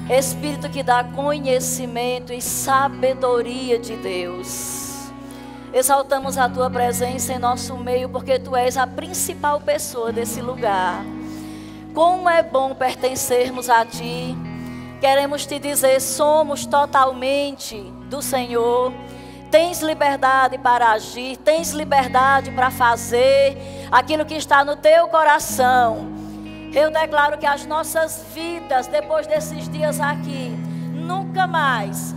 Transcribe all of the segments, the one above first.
Espírito que dá conhecimento e sabedoria de Deus. Exaltamos a tua presença em nosso meio, porque tu és a principal pessoa desse lugar. Como é bom pertencermos a ti. Queremos te dizer, somos totalmente do Senhor. Tens liberdade para agir, tens liberdade para fazer aquilo que está no teu coração. Eu declaro que as nossas vidas, depois desses dias aqui, nunca mais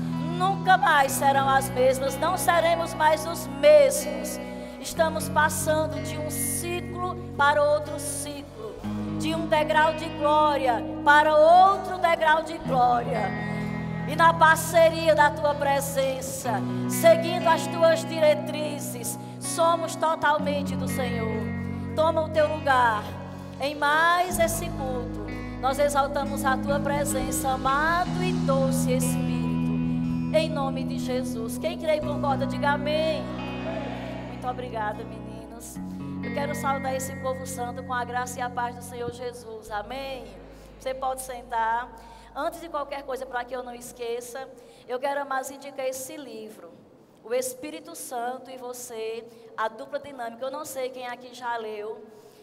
serão as mesmas, não seremos mais os mesmos. Estamos passando de um ciclo para outro ciclo, de um degrau de glória para outro degrau de glória. E na parceria da tua presença, seguindo as tuas diretrizes, somos totalmente do Senhor. Toma o teu lugar em mais esse culto. Nós exaltamos a tua presença, amado e doce Espírito, em nome de Jesus. Quem crê e concorda, diga amém. Muito obrigada, meninos. Eu quero saudar esse povo santo com a graça e a paz do Senhor Jesus. Amém. Você pode sentar. Antes de qualquer coisa, para que eu não esqueça, eu quero mais indicar esse livro, O Espírito Santo e Você, a Dupla Dinâmica. Eu não sei quem aqui já leu.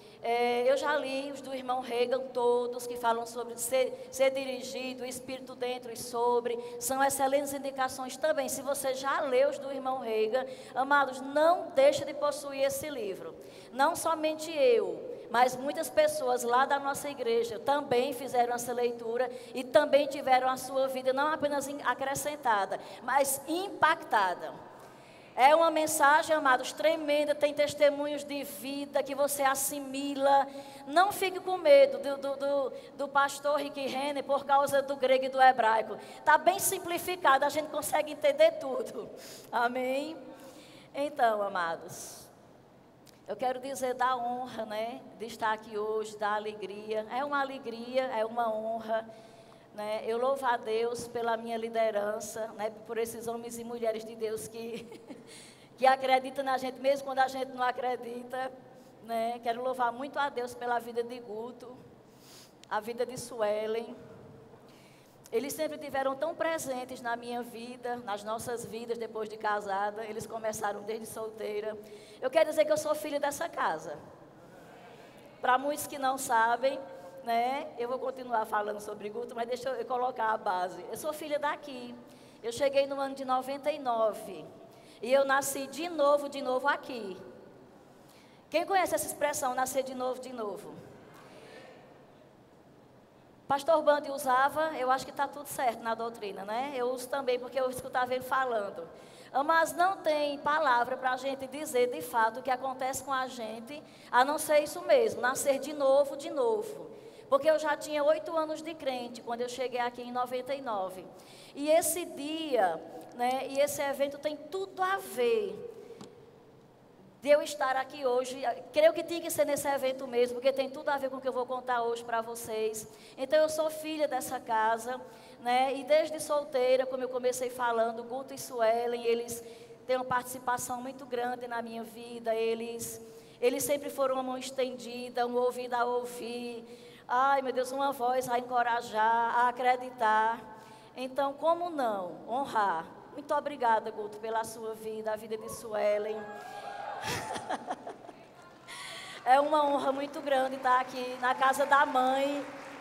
Eu já li os do irmão Reagan, todos que falam sobre ser dirigido, o Espírito dentro e sobre. São excelentes indicações também. Se você já leu os do irmão Reagan, amados, não deixe de possuir esse livro. Não somente eu, mas muitas pessoas lá da nossa igreja também fizeram essa leitura e também tiveram a sua vida não apenas acrescentada, mas impactada. É uma mensagem, amados, tremenda, tem testemunhos de vida que você assimila. Não fique com medo do pastor Rick Renner por causa do grego e do hebraico. Está bem simplificado, a gente consegue entender tudo. Amém? Então, amados, eu quero dizer da honra, né, de estar aqui hoje, da alegria. É uma alegria, é uma honra. Né? Eu louvo a Deus pela minha liderança, né? Por esses homens e mulheres de Deus que acreditam na gente, mesmo quando a gente não acredita. Né? Quero louvar muito a Deus pela vida de Guto, a vida de Suelen. Eles sempre tiveram tão presentes na minha vida, nas nossas vidas depois de casada. Eles começaram desde solteira. Eu quero dizer que eu sou filha dessa casa. Para muitos que não sabem, né? Eu vou continuar falando sobre Guto, mas deixa eu colocar a base. Eu sou filha daqui. Eu cheguei no ano de 99 e eu nasci de novo aqui. Quem conhece essa expressão, nascer de novo? Pastor Bandi usava, eu acho que está tudo certo na doutrina, né? Eu uso também porque eu escutava ele falando. Mas não tem palavra para a gente dizer de fato o que acontece com a gente, a não ser isso mesmo, nascer de novo. Porque eu já tinha 8 anos de crente quando eu cheguei aqui em 99. E esse dia, né, e esse evento tem tudo a ver de eu estar aqui hoje. Creio que tinha que ser nesse evento mesmo, porque tem tudo a ver com o que eu vou contar hoje para vocês. Então eu sou filha dessa casa, né, e desde solteira, como eu comecei falando, Guto e Suelen, eles têm uma participação muito grande na minha vida. Eles sempre foram uma mão estendida, um ouvido a ouvir. Ai, meu Deus, uma voz a encorajar, a acreditar. Então, como não honrar? Muito obrigada, Guto, pela sua vida, a vida de Suelen. É uma honra muito grande estar aqui na casa da mãe,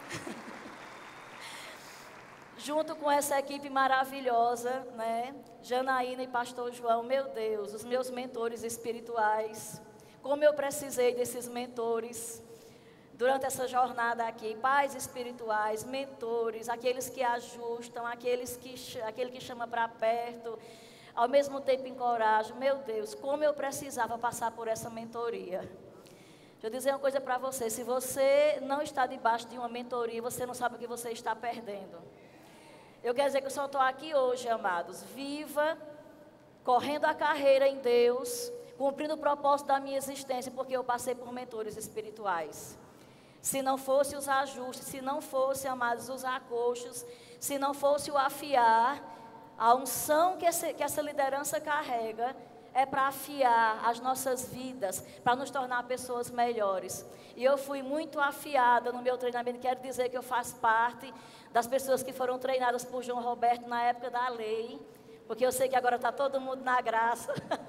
junto com essa equipe maravilhosa, né? Janaína e Pastor João, meu Deus, os meus mentores espirituais. Como eu precisei desses mentores durante essa jornada aqui, pais espirituais, mentores, aqueles que ajustam, aquele que chama para perto, ao mesmo tempo encorajam. Meu Deus, como eu precisava passar por essa mentoria. Deixa eu dizer uma coisa para você, se você não está debaixo de uma mentoria, você não sabe o que você está perdendo. Eu quero dizer que eu só estou aqui hoje, amados, viva, correndo a carreira em Deus, cumprindo o propósito da minha existência, porque eu passei por mentores espirituais. Se não fosse os ajustes, se não fosse, amados, os acochos, se não fosse o afiar, a unção que essa liderança carrega, é para afiar as nossas vidas, para nos tornar pessoas melhores. E eu fui muito afiada no meu treinamento, quero dizer que eu faço parte das pessoas que foram treinadas por João Roberto na época da lei, porque eu sei que agora está todo mundo na graça.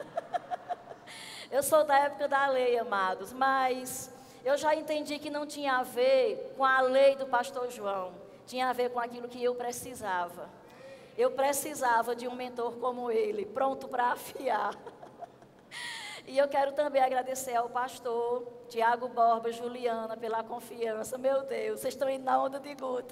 Eu sou da época da lei, amados, mas eu já entendi que não tinha a ver com a lei do pastor João, tinha a ver com aquilo que eu precisava. Eu precisava de um mentor como ele, pronto para afiar. E eu quero também agradecer ao pastor Tiago Borba, Juliana, pela confiança. Meu Deus, vocês estão indo na onda de Guto.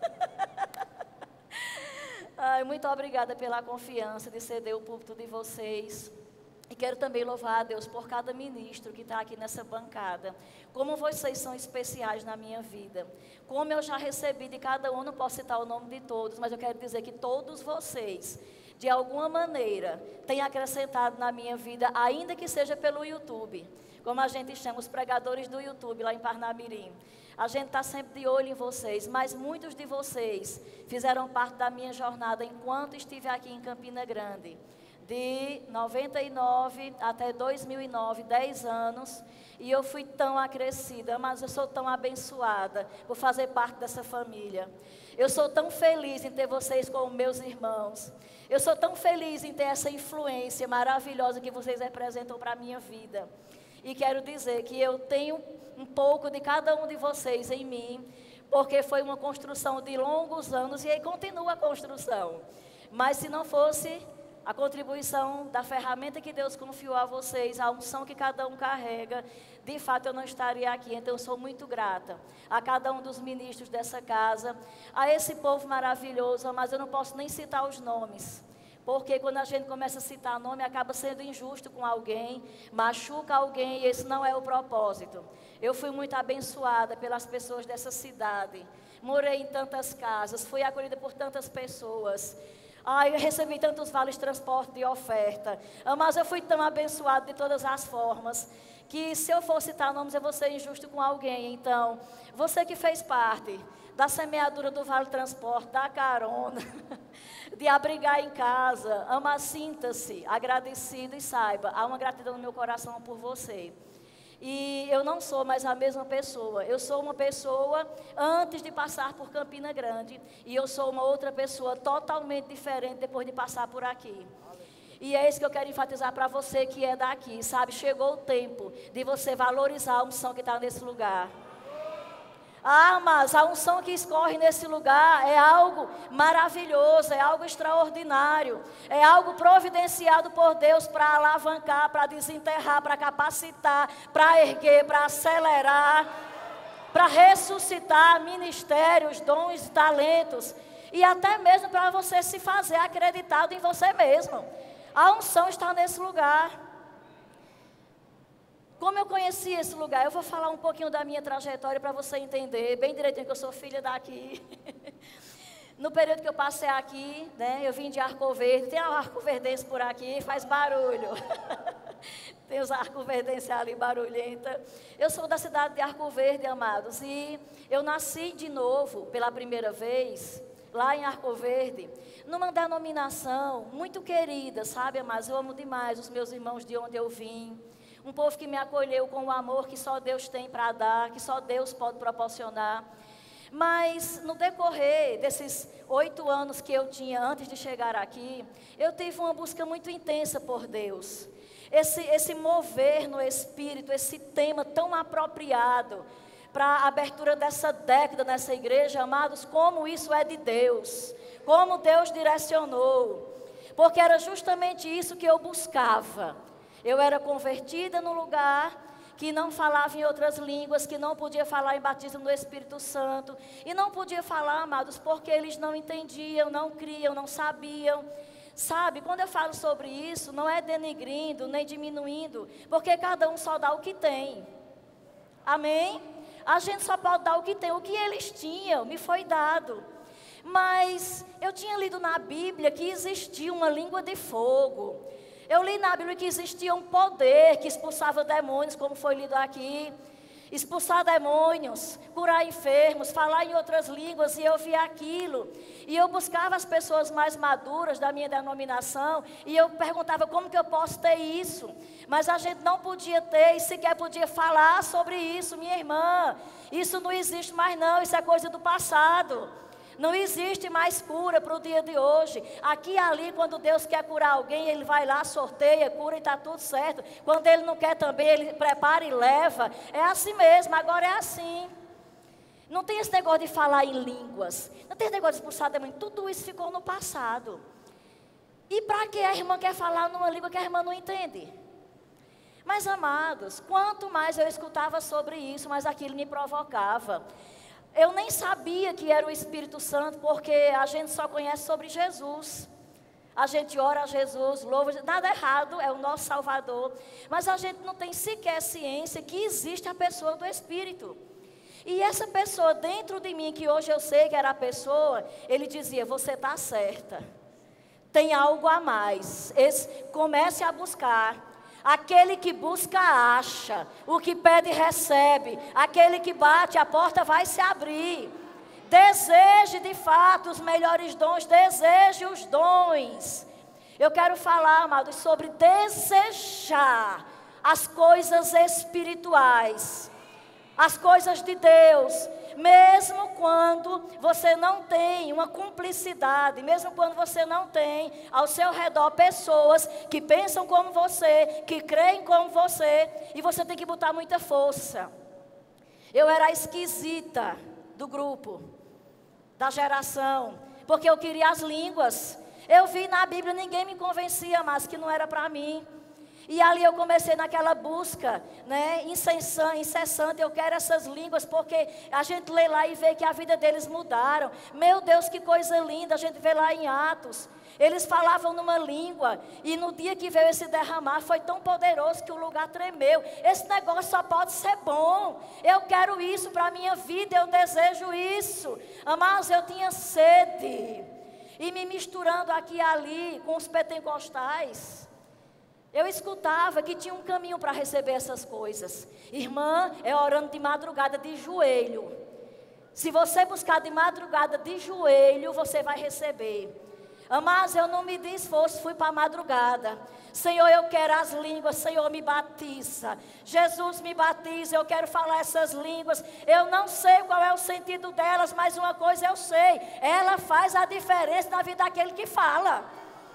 Ai, muito obrigada pela confiança de ceder o púlpito de vocês. E quero também louvar a Deus por cada ministro que está aqui nessa bancada. Como vocês são especiais na minha vida. Como eu já recebi de cada um, não posso citar o nome de todos, mas eu quero dizer que todos vocês, de alguma maneira, têm acrescentado na minha vida, ainda que seja pelo YouTube. Como a gente chama os pregadores do YouTube lá em Parnamirim. A gente está sempre de olho em vocês, mas muitos de vocês fizeram parte da minha jornada enquanto estive aqui em Campina Grande. De 99 até 2009, 10 anos, e eu fui tão acrescida, mas eu sou tão abençoada por fazer parte dessa família. Eu sou tão feliz em ter vocês como meus irmãos. Eu sou tão feliz em ter essa influência maravilhosa que vocês representam para a minha vida. E quero dizer que eu tenho um pouco de cada um de vocês em mim, porque foi uma construção de longos anos e aí continua a construção. Mas se não fosse a contribuição da ferramenta que Deus confiou a vocês, a unção que cada um carrega, de fato eu não estaria aqui. Então eu sou muito grata a cada um dos ministros dessa casa, a esse povo maravilhoso, mas eu não posso nem citar os nomes, porque quando a gente começa a citar nome, acaba sendo injusto com alguém, machuca alguém, e esse não é o propósito. Eu fui muito abençoada pelas pessoas dessa cidade, morei em tantas casas, fui acolhida por tantas pessoas. Eu recebi tantos vales de transporte de oferta, mas eu fui tão abençoado de todas as formas, que se eu for citar nomes eu vou ser injusto com alguém. Então, você que fez parte da semeadura do vale de transporte, da carona, de abrigar em casa, sinta-se agradecido e saiba, há uma gratidão no meu coração por você. E eu não sou mais a mesma pessoa. Eu sou uma pessoa antes de passar por Campina Grande. E eu sou uma outra pessoa totalmente diferente depois de passar por aqui. E é isso que eu quero enfatizar para você que é daqui, sabe? Chegou o tempo de você valorizar a unção que está nesse lugar. Mas a unção que escorre nesse lugar é algo maravilhoso, é algo extraordinário, é algo providenciado por Deus para alavancar, para desenterrar, para capacitar, para erguer, para acelerar, para ressuscitar ministérios, dons, talentos, e até mesmo para você se fazer acreditado em você mesmo. A unção está nesse lugar. Como eu conheci esse lugar? Eu vou falar um pouquinho da minha trajetória para você entender bem direitinho que eu sou filha daqui. No período que eu passei aqui, né, eu vim de Arco Verde. Tem um arco-verdense por aqui, faz barulho. Tem os arco-verdenses ali, barulhenta. Eu sou da cidade de Arco Verde, amados. E eu nasci de novo, pela primeira vez, lá em Arco Verde, numa denominação muito querida, sabe, amados? Eu amo demais os meus irmãos de onde eu vim. Um povo que me acolheu com o amor que só Deus tem para dar, que só Deus pode proporcionar. Mas no decorrer desses 8 anos que eu tinha antes de chegar aqui, eu tive uma busca muito intensa por Deus. Esse mover no Espírito, esse tema tão apropriado para a abertura dessa década nessa igreja, amados, como isso é de Deus, como Deus direcionou. Porque era justamente isso que eu buscava. Eu era convertida num lugar que não falava em outras línguas, que não podia falar em batismo no Espírito Santo. E não podia falar, amados, porque eles não entendiam, não criam, não sabiam. Sabe, quando eu falo sobre isso, não é denegrindo, nem diminuindo, porque cada um só dá o que tem. Amém? A gente só pode dar o que tem. O que eles tinham me foi dado. Mas eu tinha lido na Bíblia que existia uma língua de fogo. Eu li na Bíblia que existia um poder que expulsava demônios, como foi lido aqui. expulsar demônios, curar enfermos, falar em outras línguas, e eu via aquilo. E eu buscava as pessoas mais maduras da minha denominação, e eu perguntava como que eu posso ter isso. Mas a gente não podia ter, e sequer podia falar sobre isso, minha irmã. Isso não existe mais não, isso é coisa do passado. Não existe mais cura para o dia de hoje. Aqui e ali, quando Deus quer curar alguém, Ele vai lá, sorteia, cura e está tudo certo. Quando Ele não quer também, Ele prepara e leva. É assim mesmo, agora é assim. Não tem esse negócio de falar em línguas. Não tem esse negócio de expulsar demônio. Tudo isso ficou no passado. E para que a irmã quer falar numa língua que a irmã não entende? Mas, amados, quanto mais eu escutava sobre isso, mais aquilo me provocava. Eu nem sabia que era o Espírito Santo, porque a gente só conhece sobre Jesus. A gente ora a Jesus, louva, nada errado, é o nosso Salvador. Mas a gente não tem sequer ciência que existe a pessoa do Espírito. E essa pessoa dentro de mim, que hoje eu sei que era a pessoa, ele dizia, você está certa. Tem algo a mais. Comece a buscar. Aquele que busca, acha. O que pede, recebe. Aquele que bate, a porta vai se abrir. Deseje de fato os melhores dons. Deseje os dons. Eu quero falar, amados, sobre desejar as coisas espirituais. As coisas de Deus. Mesmo quando você não tem uma cumplicidade, mesmo quando você não tem ao seu redor pessoas que pensam como você, que creem como você, e você tem que botar muita força. Eu era a esquisita do grupo, da geração, porque eu queria as línguas. Eu vi na Bíblia, ninguém me convencia mais que não era para mim. E ali eu comecei naquela busca, né, incessante, eu quero essas línguas, porque a gente lê lá e vê que a vida deles mudaram. Meu Deus, que coisa linda, a gente vê lá em Atos. Eles falavam numa língua, e no dia que veio esse derramar, foi tão poderoso que o lugar tremeu. Esse negócio só pode ser bom. Eu quero isso para a minha vida, eu desejo isso. Amados, eu tinha sede. E me misturando aqui e ali com os pentecostais, eu escutava que tinha um caminho para receber essas coisas. Irmã, é orando de madrugada de joelho. Se você buscar de madrugada de joelho, você vai receber. Mas eu não me dei esforço, fui para a madrugada. Senhor, eu quero as línguas, Senhor, me batiza. Jesus, me batiza, eu quero falar essas línguas. Eu não sei qual é o sentido delas, mas uma coisa eu sei. Ela faz a diferença na vida daquele que fala.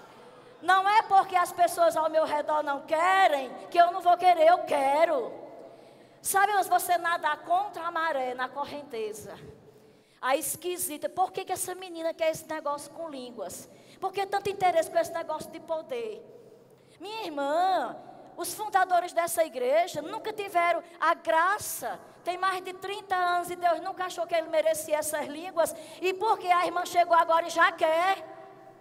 Não é porque as pessoas ao meu redor não querem, que eu não vou querer, eu quero. Sabe, você nadar contra a maré na correnteza. A esquisita, por que essa menina quer esse negócio com línguas? Por que tanto interesse com esse negócio de poder? Minha irmã, os fundadores dessa igreja nunca tiveram a graça. Tem mais de 30 anos e Deus nunca achou que ele merecia essas línguas. E porque a irmã chegou agora e já quer?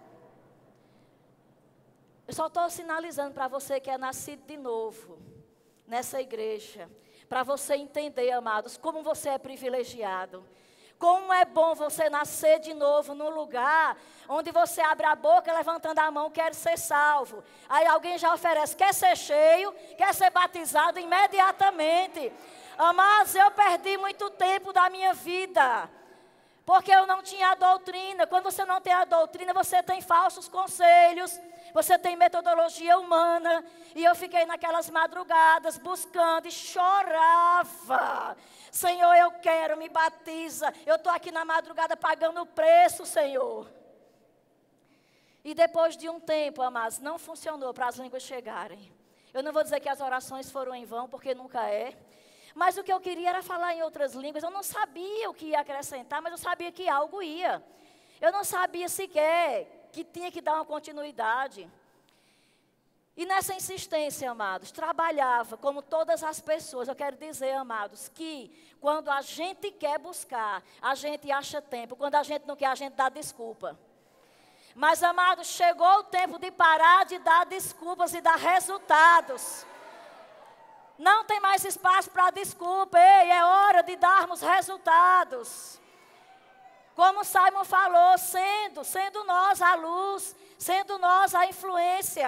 Eu só estou sinalizando para você que é nascido de novo nessa igreja, para você entender, amados, como você é privilegiado. Como é bom você nascer de novo num lugar onde você abre a boca levantando a mão, quer ser salvo. Aí alguém já oferece, quer ser cheio, quer ser batizado imediatamente. Amados, eu perdi muito tempo da minha vida, porque eu não tinha a doutrina. Quando você não tem a doutrina, você tem falsos conselhos. Você tem metodologia humana. E eu fiquei naquelas madrugadas buscando e chorava. Senhor, eu quero, me batiza. Eu estou aqui na madrugada pagando o preço, Senhor. E depois de um tempo, amados, não funcionou para as línguas chegarem. Eu não vou dizer que as orações foram em vão, porque nunca é. Mas o que eu queria era falar em outras línguas. Eu não sabia o que ia acrescentar, mas eu sabia que algo ia. Eu não sabia sequer que tinha que dar uma continuidade. E nessa insistência, amados, trabalhava como todas as pessoas. Eu quero dizer, amados, que quando a gente quer buscar, a gente acha tempo. Quando a gente não quer, a gente dá desculpa. Mas, amados, chegou o tempo de parar de dar desculpas e dar resultados. Não tem mais espaço para desculpa. Ei, é hora de darmos resultados. Como Simon falou, sendo nós a luz, sendo nós a influência,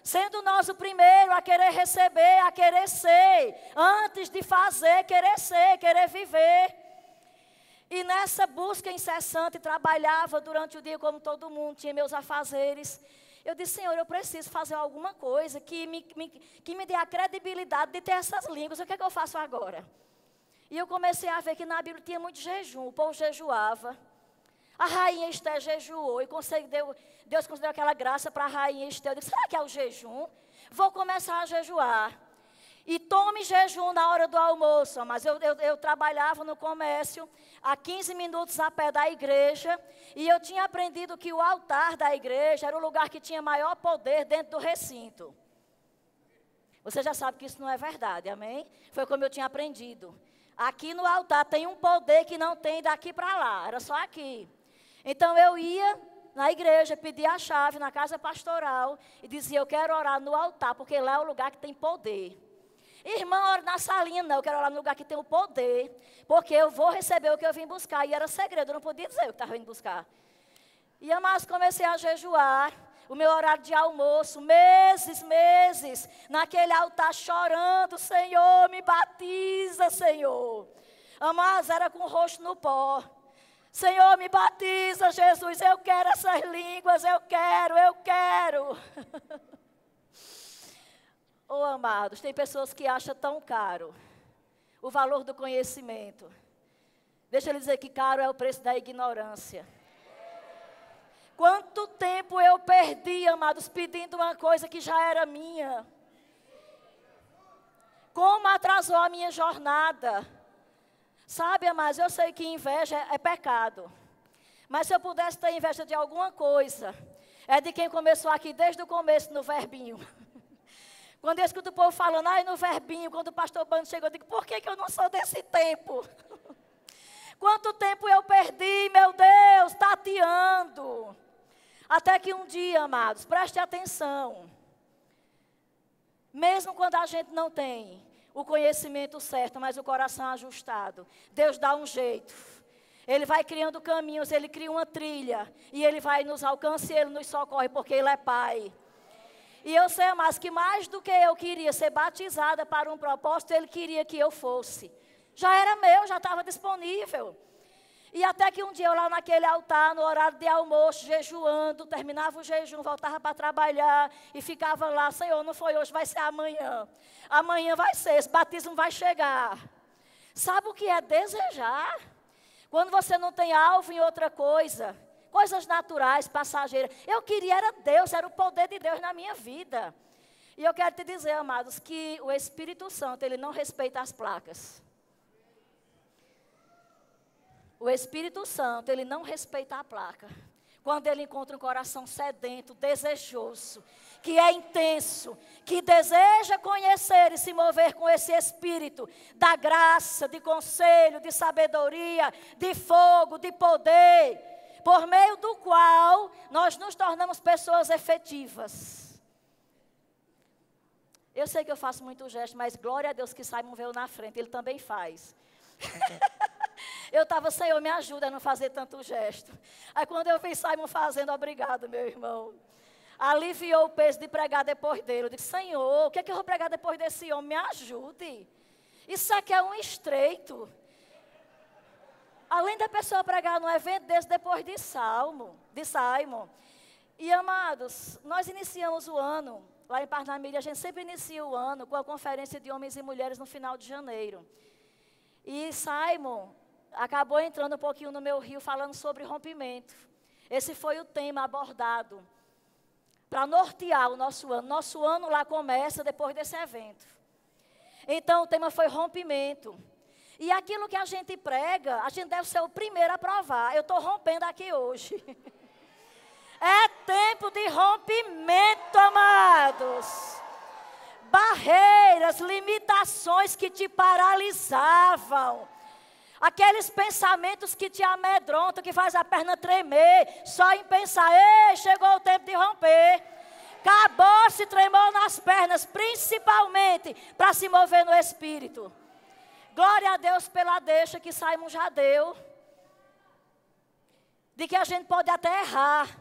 Sendo nós o primeiro a querer receber, a querer ser, antes de fazer, querer ser, querer viver. E nessa busca incessante, trabalhava durante o dia como todo mundo, tinha meus afazeres. Eu disse, Senhor, eu preciso fazer alguma coisa que me dê a credibilidade de ter essas línguas. O que é que eu faço agora? E eu comecei a ver que na Bíblia tinha muito jejum, o povo jejuava. A rainha Esther jejuou e Deus concedeu aquela graça para a rainha Esther. Eu disse, será que é o jejum? Vou começar a jejuar. E tome jejum na hora do almoço. Mas eu trabalhava no comércio, a 15 minutos a pé da igreja. E eu tinha aprendido que o altar da igreja era o lugar que tinha maior poder dentro do recinto. Você já sabe que isso não é verdade, amém? Foi como eu tinha aprendido. Aqui no altar tem um poder que não tem daqui para lá, era só aqui. Então eu ia na igreja, pedia a chave na casa pastoral e dizia, eu quero orar no altar, porque lá é o lugar que tem poder. Irmã, ora na salinha, não, eu quero orar no lugar que tem o poder, porque eu vou receber o que eu vim buscar. E era segredo, eu não podia dizer o que estava vindo buscar. E mas comecei a jejuar, o meu horário de almoço, meses, naquele altar chorando, Senhor, me batiza, Senhor. Mas era com o rosto no pó. Senhor, me batiza, Jesus, eu quero essas línguas, eu quero. Oh, amados, tem pessoas que acham tão caro o valor do conhecimento. Deixa eu lhe dizer que caro é o preço da ignorância. Quanto tempo eu perdi, amados, pedindo uma coisa que já era minha. Como atrasou a minha jornada. Sabe, amados, eu sei que inveja é pecado. Mas se eu pudesse ter inveja de alguma coisa, é de quem começou aqui desde o começo no verbinho. Quando eu escuto o povo falando, no verbinho, quando o pastor Bando chegou, eu digo, por que eu não sou desse tempo? Quanto tempo eu perdi, meu Deus, tateando. Até que um dia, amados, preste atenção. Mesmo quando a gente não tem o conhecimento certo, mas o coração ajustado, Deus dá um jeito. Ele vai criando caminhos, Ele cria uma trilha. E Ele vai nos alcançar e Ele nos socorre, porque Ele é Pai. E eu sei, mas que mais do que eu queria ser batizada para um propósito, Ele queria que eu fosse. Já era meu, já estava disponível. E até que um dia eu lá naquele altar, no horário de almoço, jejuando, terminava o jejum, voltava para trabalhar e ficava lá, Senhor, não foi hoje, vai ser amanhã. Amanhã vai ser, esse batismo vai chegar. Sabe o que é desejar? Quando você não tem alvo em outra coisa, coisas naturais, passageiras. Eu queria, era Deus, era o poder de Deus na minha vida. E eu quero te dizer, amados, que o Espírito Santo, ele não respeita as placas. O Espírito Santo, ele não respeita a placa. Quando ele encontra um coração sedento, desejoso, que é intenso, que deseja conhecer e se mover com esse Espírito da graça, de conselho, de sabedoria, de fogo, de poder, por meio do qual nós nos tornamos pessoas efetivas. Eu sei que eu faço muito gesto, mas glória a Deus que Simon veio na frente, ele também faz. Eu estava, Senhor, me ajuda a não fazer tanto gesto. Aí quando eu vi Simon fazendo, obrigado, meu irmão. Aliviou o peso de pregar depois dele. Eu disse, Senhor, o que é que eu vou pregar depois desse homem? Me ajude. Isso aqui é um estreito. Além da pessoa pregar num evento desse depois de Simon. E amados, nós iniciamos o ano, lá em Parnamídia, a gente sempre inicia o ano com a conferência de homens e mulheres no final de janeiro. E Simon acabou entrando um pouquinho no meu rio falando sobre rompimento. Esse foi o tema abordado para nortear o nosso ano. Nosso ano lá começa depois desse evento. Então o tema foi rompimento. E aquilo que a gente prega, a gente deve ser o primeiro a provar. Eu estou rompendo aqui hoje. É tempo de rompimento, amados. Barreiras, limitações que te paralisavam. Aqueles pensamentos que te amedrontam, que faz a perna tremer. Só em pensar, ei, chegou o tempo de romper. Acabou, se tremou nas pernas, principalmente para se mover no Espírito. Glória a Deus pela deixa que Simon já deu. De que a gente pode até errar.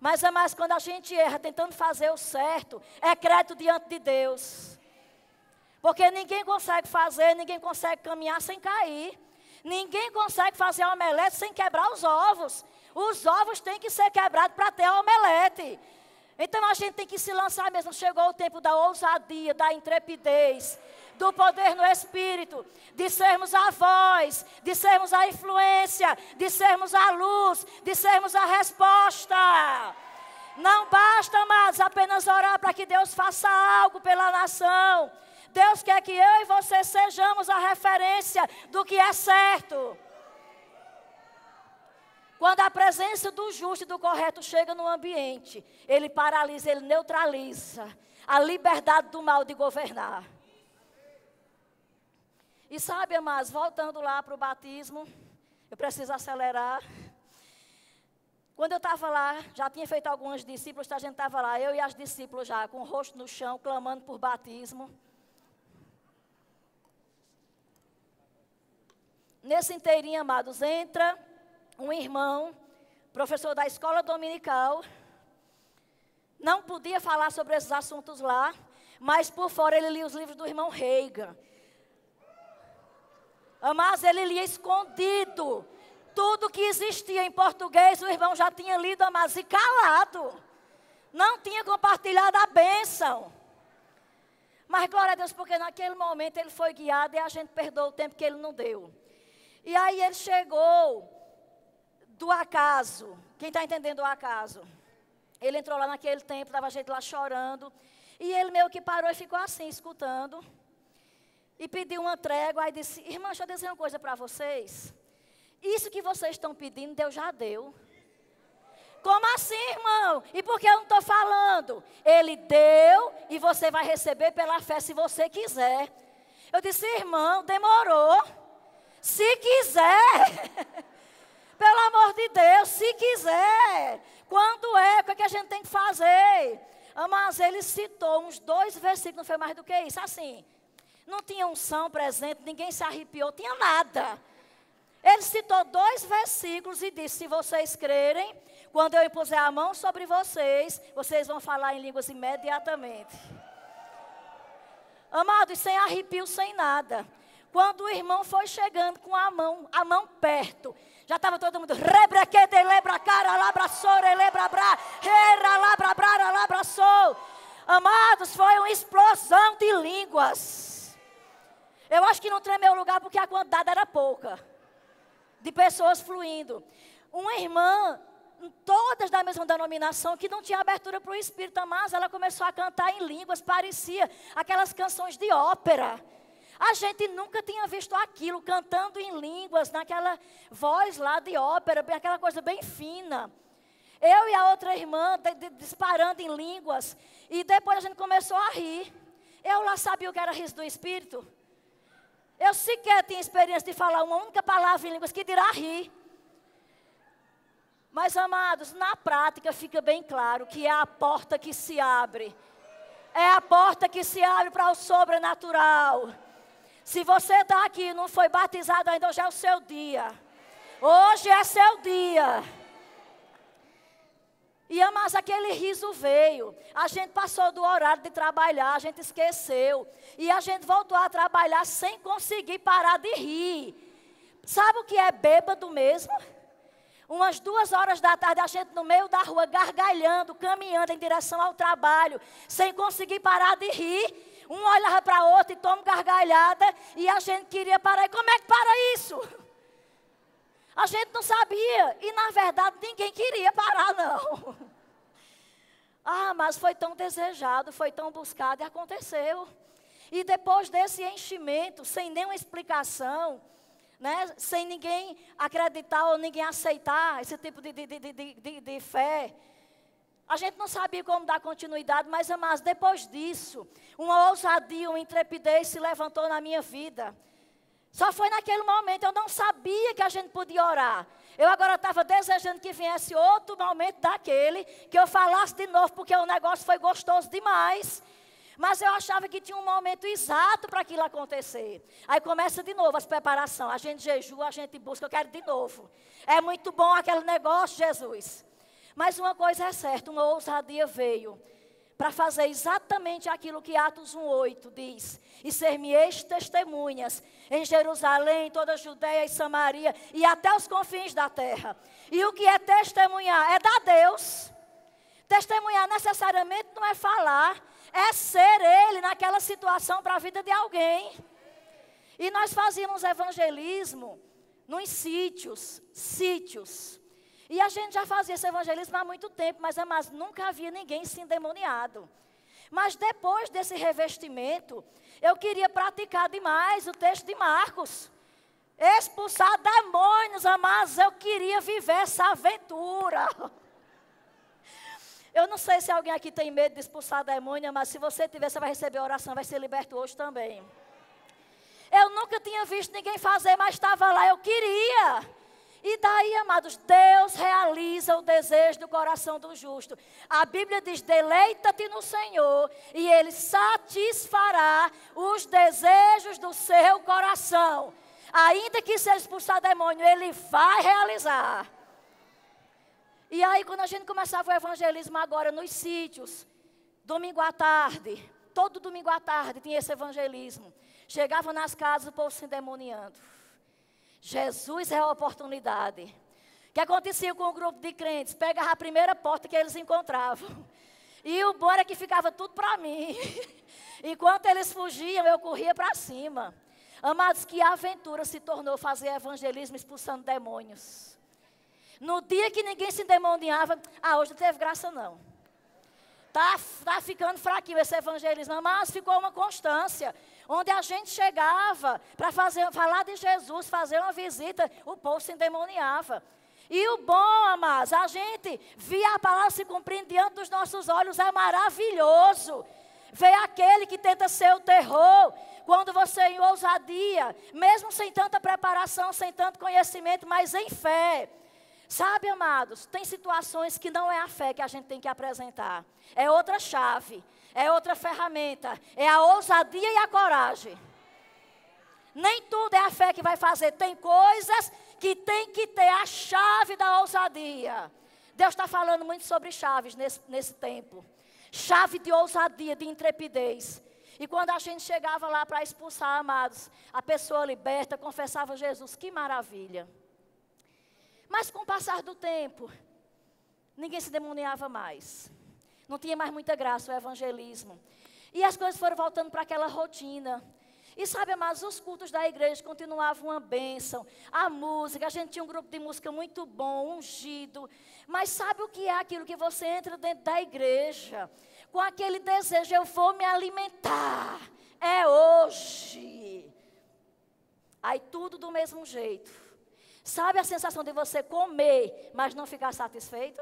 Mas quando a gente erra tentando fazer o certo, é crédito diante de Deus. Porque ninguém consegue fazer, ninguém consegue caminhar sem cair. Ninguém consegue fazer omelete sem quebrar os ovos. Os ovos têm que ser quebrados para ter a omelete. Então a gente tem que se lançar mesmo. Chegou o tempo da ousadia, da intrepidez, do poder no Espírito, de sermos a voz, de sermos a influência, de sermos a luz, de sermos a resposta. Não basta, amados, apenas orar para que Deus faça algo pela nação. Deus quer que eu e você sejamos a referência do que é certo. Quando a presença do justo e do correto chega no ambiente, ele paralisa, ele neutraliza a liberdade do mal de governar. E sabe, amados, voltando lá para o batismo, eu preciso acelerar. Quando eu estava lá, já tinha feito alguns discípulos, a gente estava lá, eu e as discípulos já, com o rosto no chão, clamando por batismo. Nesse inteirinho, amados, entra um irmão, professor da escola dominical, não podia falar sobre esses assuntos lá, mas por fora ele lia os livros do irmão Reagan. Mas ele lia escondido. Tudo que existia em português, o irmão já tinha lido, amados, e calado. Não tinha compartilhado a bênção. Mas glória a Deus, porque naquele momento ele foi guiado e a gente perdoou o tempo que ele não deu. E aí ele chegou do acaso. Quem está entendendo o acaso? Ele entrou lá naquele tempo, estava a gente lá chorando. E ele meio que parou e ficou assim, escutando. E pediu uma trégua, aí disse, irmã, deixa eu dizer uma coisa para vocês. Isso que vocês estão pedindo, Deus já deu. Como assim, irmão? E por que eu não estou falando? Ele deu e você vai receber pela fé se você quiser. Eu disse, irmão, demorou. Se quiser. Pelo amor de Deus, se quiser. Quando é? O que a gente tem que fazer? Mas ele citou uns 2 versículos, não foi mais do que isso, assim. Não tinha unção presente, ninguém se arrepiou, tinha nada. Ele citou 2 versículos e disse, se vocês crerem, quando eu impuser a mão sobre vocês, vocês vão falar em línguas imediatamente. Amados, sem arrepio, sem nada. Quando o irmão foi chegando com a mão perto, já estava todo mundo, rebrequete, lebra cara, labra sore, lebra bra, era labra brara, labra sou. Amados, foi uma explosão de línguas. Eu acho que não tremeu o lugar porque a quantidade era pouca. De pessoas fluindo. Uma irmã, todas da mesma denominação, que não tinha abertura para o Espírito, mas ela começou a cantar em línguas, parecia aquelas canções de ópera. A gente nunca tinha visto aquilo, cantando em línguas, naquela voz lá de ópera, aquela coisa bem fina. Eu e a outra irmã disparando em línguas, e depois a gente começou a rir. Eu lá sabia o que era riso do Espírito. Eu sequer tinha experiência de falar uma única palavra em línguas, que dirá rir. Mas, amados, na prática fica bem claro que é a porta que se abre. É a porta que se abre para o sobrenatural. Se você está aqui e não foi batizado ainda, hoje é o seu dia. Hoje é seu dia. E, amados, aquele riso veio. A gente passou do horário de trabalhar, a gente esqueceu. E a gente voltou a trabalhar sem conseguir parar de rir. Sabe o que é bêbado mesmo? Umas 2 horas da tarde, a gente no meio da rua, gargalhando, caminhando em direção ao trabalho, sem conseguir parar de rir. Um olhava para o outro e toma gargalhada, e a gente queria parar. E como é que para isso? A gente não sabia, e na verdade ninguém queria parar não. Mas foi tão desejado, foi tão buscado e aconteceu. E depois desse enchimento, sem nenhuma explicação, né, sem ninguém acreditar ou ninguém aceitar esse tipo de fé, a gente não sabia como dar continuidade, mas depois disso, uma ousadia, uma intrepidez se levantou na minha vida. Só foi naquele momento, eu não sabia que a gente podia orar. Eu agora estava desejando que viesse outro momento daquele, que eu falasse de novo, porque o negócio foi gostoso demais. Mas eu achava que tinha um momento exato para aquilo acontecer. Aí começa de novo as preparações, a gente jejua, a gente busca, eu quero de novo. É muito bom aquele negócio, Jesus. Mas uma coisa é certa, uma ousadia veio para fazer exatamente aquilo que Atos 1:8 diz. E ser-me-eis testemunhas em Jerusalém, toda a Judeia e Samaria e até os confins da terra. E o que é testemunhar? É dar Deus. Testemunhar necessariamente não é falar, é ser Ele naquela situação para a vida de alguém. E nós fazíamos evangelismo nos sítios. E a gente já fazia esse evangelismo há muito tempo, mas nunca havia ninguém se endemoniado. Mas depois desse revestimento, eu queria praticar demais o texto de Marcos. Expulsar demônios, amados, eu queria viver essa aventura. Eu não sei se alguém aqui tem medo de expulsar demônio, mas se você tiver, você vai receber oração, vai ser liberto hoje também. Eu nunca tinha visto ninguém fazer, mas estava lá, eu queria. E daí, amados, Deus realiza o desejo do coração do justo. A Bíblia diz, deleita-te no Senhor e Ele satisfará os desejos do seu coração. Ainda que seja expulsar demônio, Ele vai realizar. E aí, quando a gente começava o evangelismo agora nos sítios, domingo à tarde, todo domingo à tarde tinha esse evangelismo. Chegava nas casas, o povo se endemoniando. Jesus é a oportunidade. O que acontecia com o grupo de crentes? Pegava a primeira porta que eles encontravam. E o bom era que ficava tudo para mim. Enquanto eles fugiam, eu corria para cima. Amados, que aventura se tornou fazer evangelismo expulsando demônios. No dia que ninguém se endemoniava, hoje não teve graça não. Tá ficando fraquinho esse evangelismo, mas ficou uma constância. Onde a gente chegava para falar de Jesus, fazer uma visita, o povo se endemoniava. E o bom, amados, a gente via a palavra se cumprindo diante dos nossos olhos, é maravilhoso. Ver aquele que tenta ser o terror, quando você em ousadia, mesmo sem tanta preparação, sem tanto conhecimento, mas em fé. Sabe, amados, tem situações que não é a fé que a gente tem que apresentar. É outra chave, é outra ferramenta, é a ousadia e a coragem. Nem tudo é a fé que vai fazer. Tem coisas que tem que ter a chave da ousadia. Deus está falando muito sobre chaves nesse tempo. Chave de ousadia, de intrepidez. E quando a gente chegava lá para expulsar, amados, a pessoa liberta, confessava Jesus, que maravilha. Mas com o passar do tempo, ninguém se demoniava mais. Não tinha mais muita graça o evangelismo. E as coisas foram voltando para aquela rotina. E sabe, amados, os cultos da igreja continuavam uma bênção. A música, a gente tinha um grupo de música muito bom, ungido. Mas sabe o que é aquilo que você entra dentro da igreja? Com aquele desejo, eu vou me alimentar. É hoje. Aí tudo do mesmo jeito. Sabe a sensação de você comer, mas não ficar satisfeito?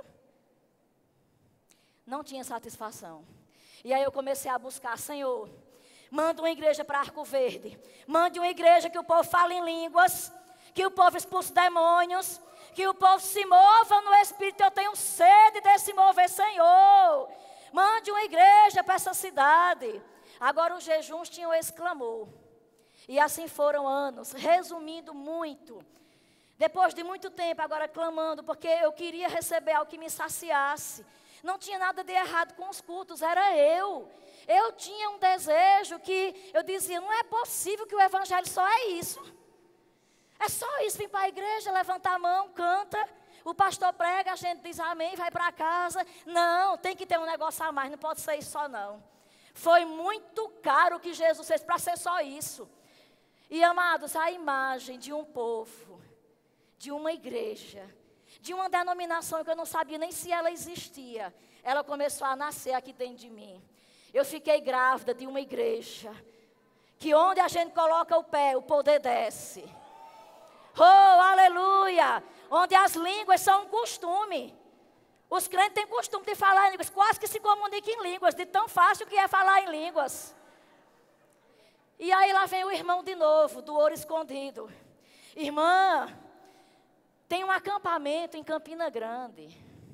Não tinha satisfação. E aí eu comecei a buscar, Senhor, manda uma igreja para Arco Verde. Mande uma igreja que o povo fale em línguas, que o povo expulse demônios, que o povo se mova no Espírito. Eu tenho sede desse mover, Senhor. Mande uma igreja para essa cidade. Agora os jejuns tinham esse clamor. E assim foram anos, resumindo muito. Depois de muito tempo, agora clamando, porque eu queria receber algo que me saciasse. Não tinha nada de errado com os cultos, era eu. Eu tinha um desejo que eu dizia, não é possível que o evangelho só é isso. É só isso, vir para a igreja, levantar a mão, canta. O pastor prega, a gente diz amém, vai para casa. Não, tem que ter um negócio a mais, não pode ser isso só não. Foi muito caro o que Jesus fez para ser só isso. E amados, a imagem de um povo, de uma igreja, de uma denominação que eu não sabia nem se ela existia, ela começou a nascer aqui dentro de mim. Eu fiquei grávida de uma igreja, que onde a gente coloca o pé, o poder desce. Oh, aleluia! Onde as línguas são um costume. Os crentes têm costume de falar em línguas, quase que se comunicam em línguas, de tão fácil que é falar em línguas. E aí lá vem o irmão de novo, do ouro escondido. Irmã, tem um acampamento em Campina Grande.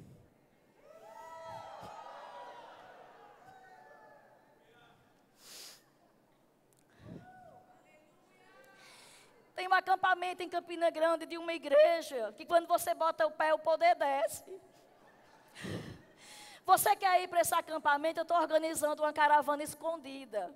Tem um acampamento em Campina Grande de uma igreja, que quando você bota o pé, o poder desce. Você quer ir para esse acampamento? Eu estou organizando uma caravana escondida.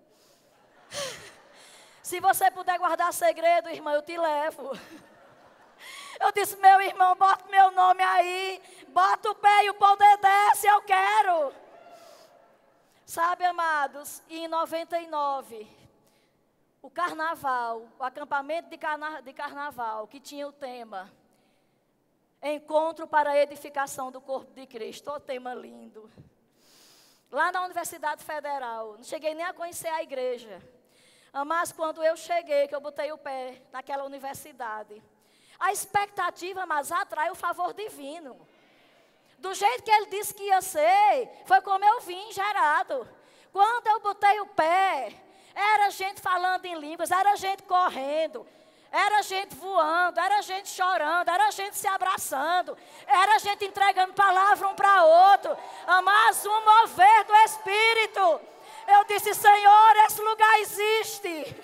Se você puder guardar segredo, irmã, eu te levo. Eu disse, meu irmão, bota meu nome aí. Bota o pé e o poder desce, eu quero. Sabe, amados, e em 99, o carnaval, o acampamento de carnaval, que tinha o tema Encontro para a Edificação do Corpo de Cristo. Ô, tema lindo. Lá na Universidade Federal, não cheguei nem a conhecer a igreja. Mas quando eu cheguei, que eu botei o pé naquela universidade, a expectativa, mas atrai o favor divino. Do jeito que ele disse que ia ser, foi como eu vim gerado. Quando eu botei o pé, era gente falando em línguas, era gente correndo, era gente voando, era gente chorando, era gente se abraçando, era gente entregando palavra um para outro. Mas um mover do Espírito. Eu disse, Senhor, esse lugar existe.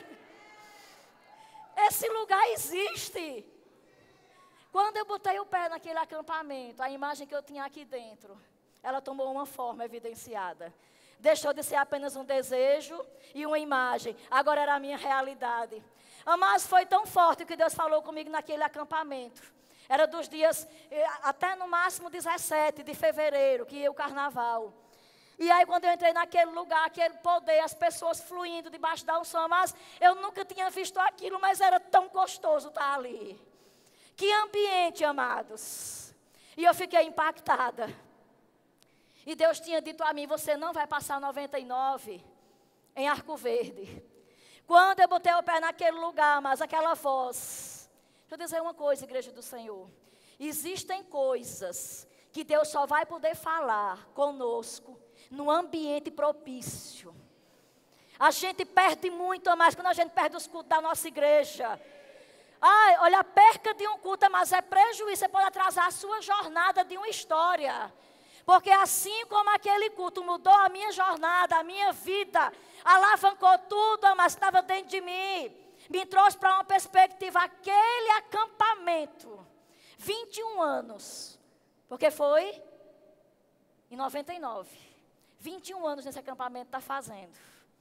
Esse lugar existe. Quando eu botei o pé naquele acampamento, a imagem que eu tinha aqui dentro, ela tomou uma forma evidenciada. Deixou de ser apenas um desejo e uma imagem. Agora era a minha realidade. Mas foi tão forte o que Deus falou comigo naquele acampamento. Era dos dias, até no máximo 17 de fevereiro, que ia o carnaval. E aí quando eu entrei naquele lugar, aquele poder, as pessoas fluindo debaixo da unção, mas eu nunca tinha visto aquilo, mas era tão gostoso estar ali. Que ambiente, amados. E eu fiquei impactada. E Deus tinha dito a mim, você não vai passar 99 em Arco Verde. Quando eu botei o pé naquele lugar, mas aquela voz. Deixa eu dizer uma coisa, igreja do Senhor. Existem coisas que Deus só vai poder falar conosco num ambiente propício. A gente perde muito mais quando a gente perde os cultos da nossa igreja. Ai, olha, a perca de um culto, mas é prejuízo. Você pode atrasar a sua jornada de uma história. Porque assim como aquele culto mudou a minha jornada, a minha vida, alavancou tudo, mas estava dentro de mim, me trouxe para uma perspectiva, aquele acampamento, 21 anos, porque foi em 99, 21 anos nesse acampamento está fazendo.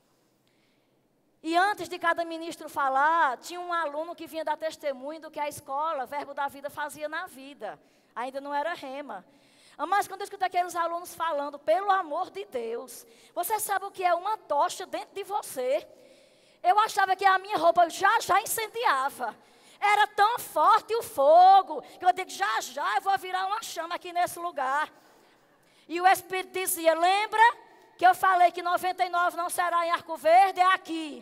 E antes de cada ministro falar, tinha um aluno que vinha dar testemunho do que a escola, Verbo da Vida, fazia na vida. Ainda não era rema. Mas quando eu escuto aqueles alunos falando, pelo amor de Deus, você sabe o que é uma tocha dentro de você? Eu achava que a minha roupa já incendiava. Era tão forte o fogo, que eu digo, já eu vou virar uma chama aqui nesse lugar. E o Espírito dizia, lembra que eu falei que 99 não será em Arco Verde, é aqui.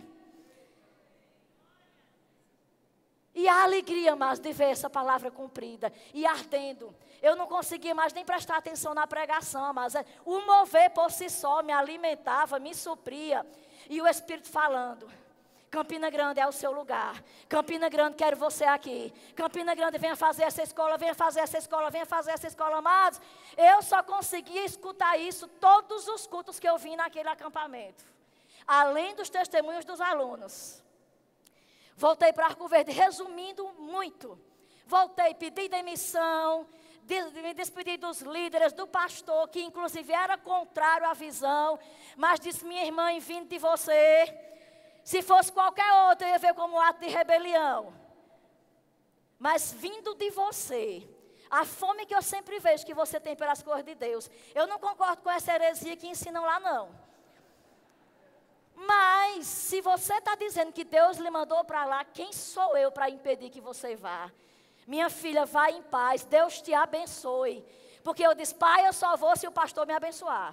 E a alegria, mas de ver essa palavra cumprida e ardendo. Eu não conseguia mais nem prestar atenção na pregação, mas o mover por si só me alimentava, me supria. E o Espírito falando, Campina Grande é o seu lugar. Campina Grande, quero você aqui. Campina Grande, venha fazer essa escola, venha fazer essa escola, venha fazer essa escola. Amados, eu só conseguia escutar isso todos os cultos que eu vim naquele acampamento. Além dos testemunhos dos alunos. Voltei para Arco Verde, resumindo muito. Voltei, pedi demissão, me despedi dos líderes, do pastor, que inclusive era contrário à visão, mas disse, minha irmã, em vindo de você, se fosse qualquer outro, eu ia ver como um ato de rebelião. Mas vindo de você, a fome que eu sempre vejo que você tem pelas coisas de Deus, eu não concordo com essa heresia que ensinam lá, não. Mas, se você está dizendo que Deus lhe mandou para lá, quem sou eu para impedir que você vá? Minha filha, vá em paz, Deus te abençoe. Porque eu disse, pai, eu só vou se o pastor me abençoar.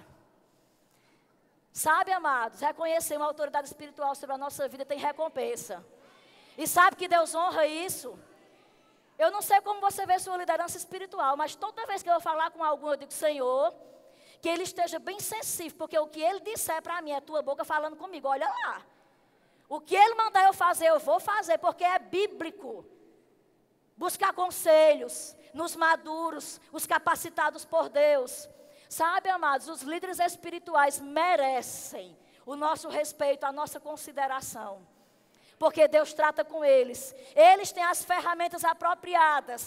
Sabe, amados, reconhecer uma autoridade espiritual sobre a nossa vida tem recompensa. E sabe que Deus honra isso? Eu não sei como você vê sua liderança espiritual, mas toda vez que eu vou falar com algum, eu digo, Senhor, que ele esteja bem sensível, porque o que ele disser para mim é tua boca falando comigo, olha lá. O que ele mandar eu fazer, eu vou fazer, porque é bíblico. Buscar conselhos nos maduros, os capacitados por Deus. Sabe, amados, os líderes espirituais merecem o nosso respeito, a nossa consideração. Porque Deus trata com eles. Eles têm as ferramentas apropriadas.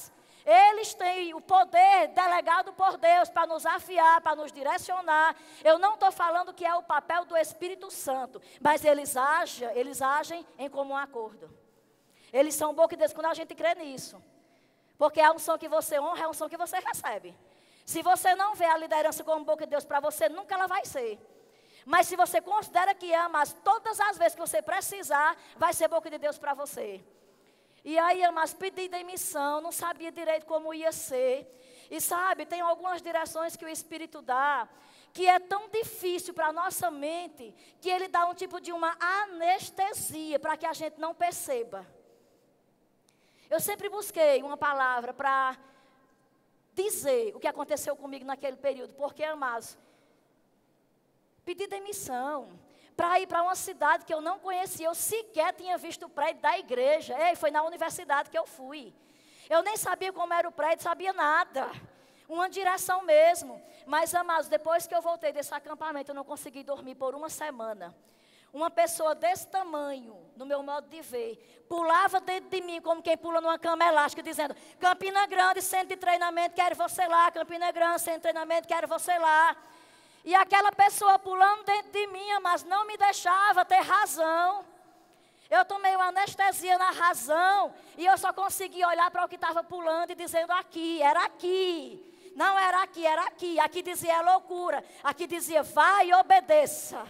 Eles têm o poder delegado por Deus para nos afiar, para nos direcionar. Eu não estou falando que é o papel do Espírito Santo, mas eles agem em comum acordo. Eles são boca de Deus quando a gente crê nisso. Porque a unção que você honra é a unção que você recebe. Se você não vê a liderança como boca de Deus para você, nunca ela vai ser. Mas se você considera que é, mas todas as vezes que você precisar, vai ser boca de Deus para você. E aí, mas pedi demissão, não sabia direito como ia ser. E sabe, tem algumas direções que o Espírito dá, que é tão difícil para a nossa mente, que ele dá um tipo de uma anestesia para que a gente não perceba. Eu sempre busquei uma palavra para dizer o que aconteceu comigo naquele período. Porque, amados, pedi demissão para ir para uma cidade que eu não conhecia. Eu sequer tinha visto o prédio da igreja. Foi na universidade que eu fui. Eu nem sabia como era o prédio, sabia nada. Uma direção mesmo. Mas, amados, depois que eu voltei desse acampamento, eu não consegui dormir por uma semana. Uma pessoa desse tamanho, no meu modo de ver, pulava dentro de mim como quem pula numa cama elástica, dizendo: Campina Grande, centro de treinamento, quero você lá. Campina Grande, centro de treinamento, quero você lá. E aquela pessoa pulando dentro de mim, mas não me deixava ter razão. Eu tomei uma anestesia na razão e eu só conseguia olhar para o que estava pulando e dizendo aqui, era aqui. Não era aqui, era aqui. Aqui dizia é loucura. Aqui dizia vai e obedeça.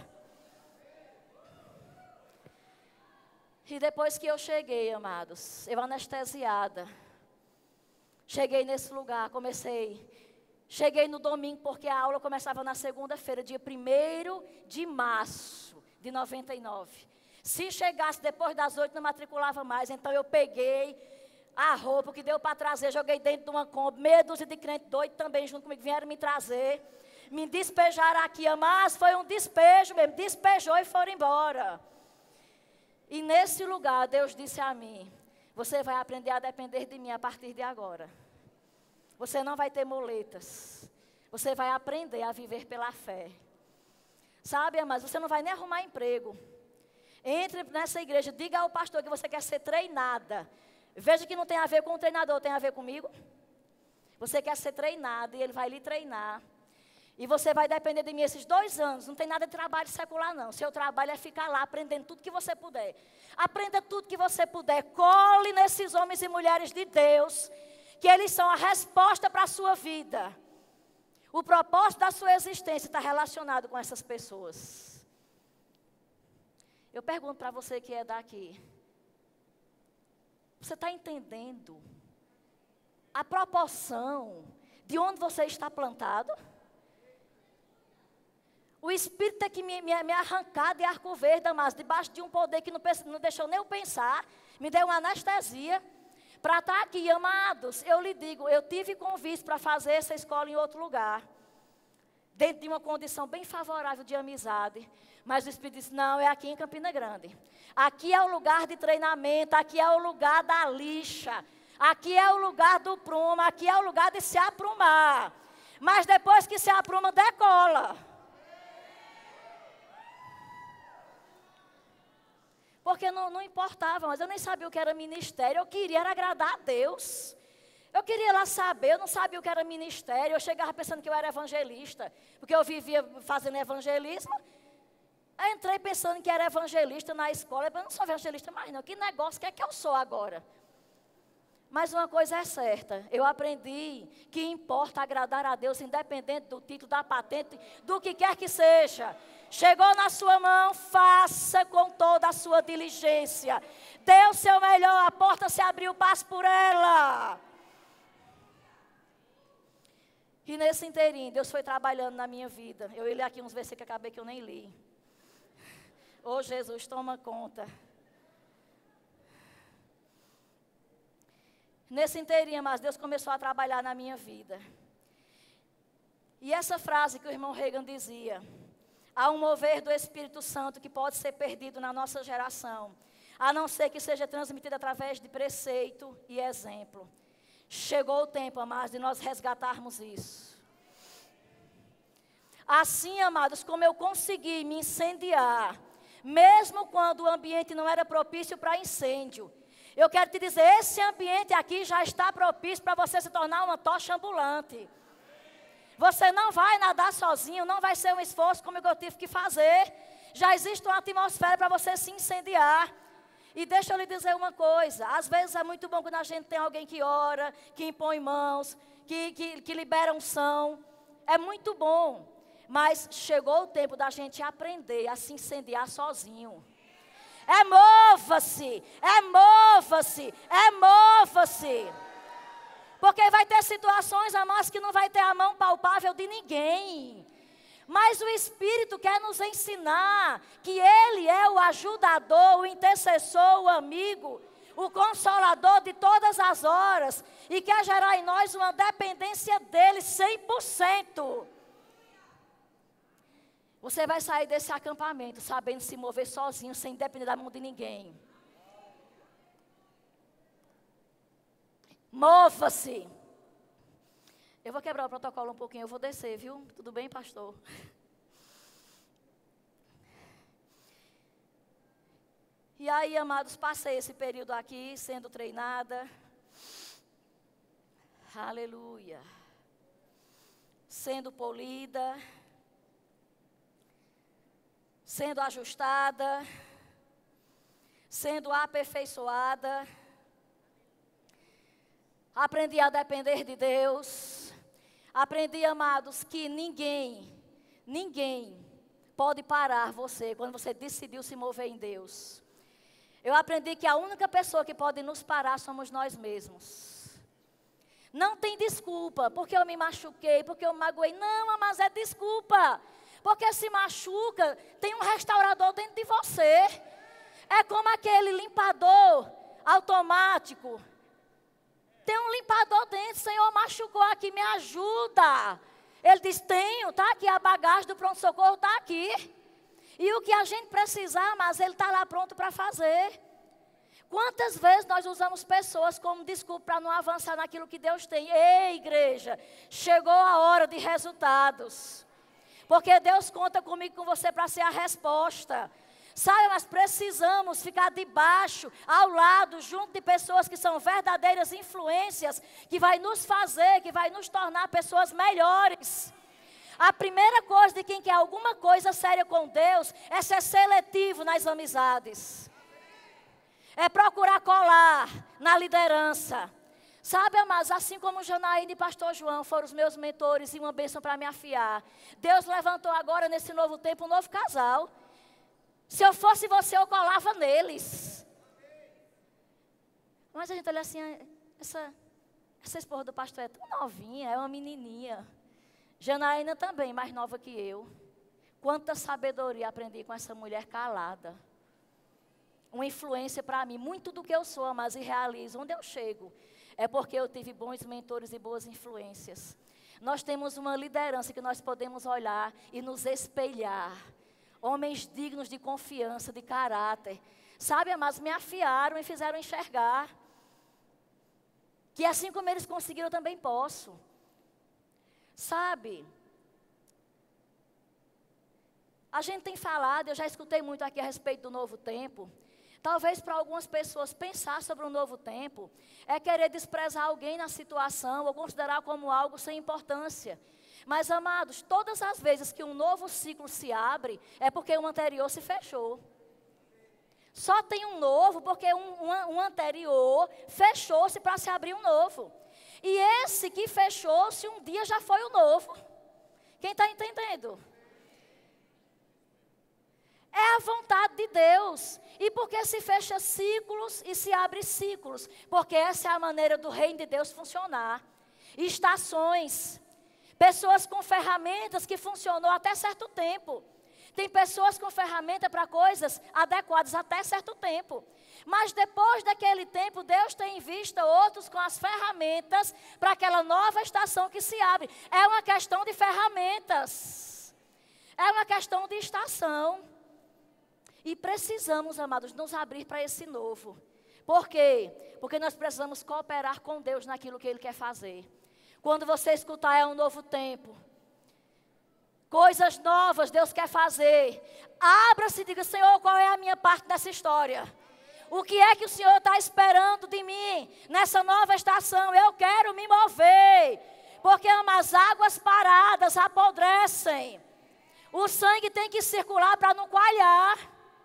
E depois que eu cheguei, amados, eu anestesiada, cheguei nesse lugar, cheguei no domingo, porque a aula começava na segunda-feira, dia 1º de março de 99. Se chegasse depois das 8, não matriculava mais. Então eu peguei a roupa que deu para trazer, joguei dentro de uma Kombi, meia dúzia de crentes doidos também junto comigo, vieram me trazer. Me despejaram aqui, mas foi um despejo mesmo, despejou e foram embora. E nesse lugar, Deus disse a mim: você vai aprender a depender de mim a partir de agora. Você não vai ter muletas. Você vai aprender a viver pela fé. Sabe, mas você não vai nem arrumar emprego. Entre nessa igreja, diga ao pastor que você quer ser treinada. Veja que não tem a ver com o treinador, tem a ver comigo. Você quer ser treinada e ele vai lhe treinar. E você vai depender de mim esses 2 anos. Não tem nada de trabalho secular, não. Seu trabalho é ficar lá aprendendo tudo que você puder. Aprenda tudo que você puder. Cole nesses homens e mulheres de Deus, que eles são a resposta para a sua vida. O propósito da sua existência está relacionado com essas pessoas. Eu pergunto para você que é daqui. Você está entendendo a proporção de onde você está plantado? O Espírito tem que me arrancar de Arco Verde, mas debaixo de um poder que não deixou nem eu pensar. Me deu uma anestesia. Para estar aqui, amados, eu lhe digo, eu tive convite para fazer essa escola em outro lugar. Dentro de uma condição bem favorável de amizade. Mas o Espírito disse: não, é aqui em Campina Grande. Aqui é o lugar de treinamento, aqui é o lugar da lixa. Aqui é o lugar do prumo, aqui é o lugar de se aprumar. Mas depois que se apruma, decola. Porque não importava, mas eu nem sabia o que era ministério. Eu queria era agradar a Deus. Eu queria lá saber, eu não sabia o que era ministério. Eu chegava pensando que eu era evangelista, porque eu vivia fazendo evangelismo. Eu entrei pensando que era evangelista na escola. Eu não sou evangelista mais não. Que negócio, o que é que eu sou agora? Mas uma coisa é certa, eu aprendi que importa agradar a Deus, independente do título, da patente, do que quer que seja. Chegou na sua mão, faça com toda a sua diligência. Dê o seu melhor, a porta se abriu, passe por ela. E nesse inteirinho, Deus foi trabalhando na minha vida. Eu li aqui uns versículos que acabei que eu nem li. Ô Jesus, toma conta. Nesse inteirinho, mas Deus começou a trabalhar na minha vida. E essa frase que o irmão Reagan dizia: há um mover do Espírito Santo que pode ser perdido na nossa geração, a não ser que seja transmitido através de preceito e exemplo. Chegou o tempo, amados, de nós resgatarmos isso. Assim, amados, como eu consegui me incendiar, mesmo quando o ambiente não era propício para incêndio, Eu quero te dizer, esse ambiente aqui já está propício para você se tornar uma tocha ambulante. Você não vai nadar sozinho, não vai ser um esforço como eu tive que fazer. Já existe uma atmosfera para você se incendiar. E deixa eu lhe dizer uma coisa, às vezes é muito bom quando a gente tem alguém que ora, que impõe mãos, que libera unção. É muito bom, mas chegou o tempo da gente aprender a se incendiar sozinho. Mova-se, mova-se, mova-se. Porque vai ter situações, amados, que não vai ter a mão palpável de ninguém. Mas o Espírito quer nos ensinar que Ele é o ajudador, o intercessor, o amigo, o consolador de todas as horas. E quer gerar em nós uma dependência dEle 100%. Você vai sair desse acampamento sabendo se mover sozinho, sem depender da mão de ninguém. Mova-se. Eu vou quebrar o protocolo um pouquinho, eu vou descer, viu? Tudo bem, pastor? E aí, amados, passei esse período aqui sendo treinada. Aleluia. Sendo polida. Sendo ajustada. Sendo aperfeiçoada. Aprendi a depender de Deus. Aprendi, amados, que ninguém pode parar você quando você decidiu se mover em Deus. Eu aprendi que a única pessoa que pode nos parar somos nós mesmos. Não tem desculpa, porque eu me machuquei, porque eu me magoei. Não, mas é desculpa. Porque se machuca, tem um restaurador dentro de você. É como aquele limpador automático. Tem um limpador dentro, Senhor, machucou aqui, me ajuda. Ele diz, tenho, está aqui a bagagem do pronto-socorro, está aqui. E o que a gente precisar, mas Ele está lá pronto para fazer. Quantas vezes nós usamos pessoas como desculpa para não avançar naquilo que Deus tem? Ei, igreja, chegou a hora de resultados. Porque Deus conta comigo e com você para ser a resposta. Sabe, mas precisamos ficar debaixo, ao lado, junto de pessoas que são verdadeiras influências, que vai nos fazer, que vai nos tornar pessoas melhores. A primeira coisa de quem quer alguma coisa séria com Deus é ser seletivo nas amizades. É procurar colar na liderança. Sabe, amados, assim como Janaína e pastor João foram os meus mentores e uma bênção para me afiar. Deus levantou agora, nesse novo tempo, um novo casal. Se eu fosse você, eu colava neles. Mas a gente olha assim, essa esposa do pastor é tão novinha, é uma menininha. Janaína também, mais nova que eu. Quanta sabedoria aprendi com essa mulher calada. Uma influência para mim, muito do que eu sou, mas e realizo. Onde eu chego, é porque eu tive bons mentores e boas influências. Nós temos uma liderança que nós podemos olhar e nos espelhar. Homens dignos de confiança, de caráter. Sabe, amados, me afiaram e fizeram enxergar. Que assim como eles conseguiram, eu também posso. Sabe? A gente tem falado, eu já escutei muito aqui a respeito do novo tempo. Talvez para algumas pessoas pensar sobre um novo tempo é querer desprezar alguém na situação ou considerar como algo sem importância. Mas, amados, todas as vezes que um novo ciclo se abre, é porque o anterior se fechou. Só tem um novo porque um anterior fechou-se para se abrir um novo. E esse que fechou-se um dia já foi o novo. Quem está entendendo? É a vontade de Deus. E porque se fecha ciclos e se abre ciclos? Porque essa é a maneira do reino de Deus funcionar. Estações. Pessoas com ferramentas que funcionou até certo tempo. Tem pessoas com ferramenta para coisas adequadas até certo tempo. Mas depois daquele tempo, Deus tem em vista outros com as ferramentas para aquela nova estação que se abre. É uma questão de ferramentas. É uma questão de estação. E precisamos, amados, nos abrir para esse novo. Por quê? Porque nós precisamos cooperar com Deus naquilo que Ele quer fazer. Quando você escutar é um novo tempo. Coisas novas Deus quer fazer. Abra-se e diga, Senhor, qual é a minha parte dessa história? O que é que o Senhor está esperando de mim nessa nova estação? Eu quero me mover. Porque as águas paradas apodrecem. O sangue tem que circular para não coalhar.